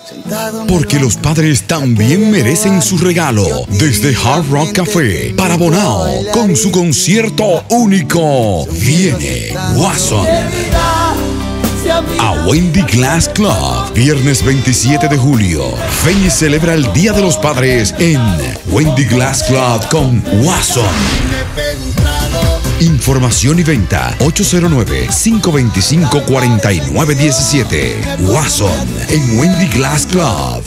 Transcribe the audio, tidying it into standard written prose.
Porque los padres también merecen su regalo. Desde Hard Rock Café para Bonao, con su concierto único, viene Wason. A Wendy Glass Club, viernes 27 de julio. Ven y celebra el Día de los Padres en Wendy Glass Club con Wason. Información y venta 809-525-4917. Wason en Wendy Glass Club.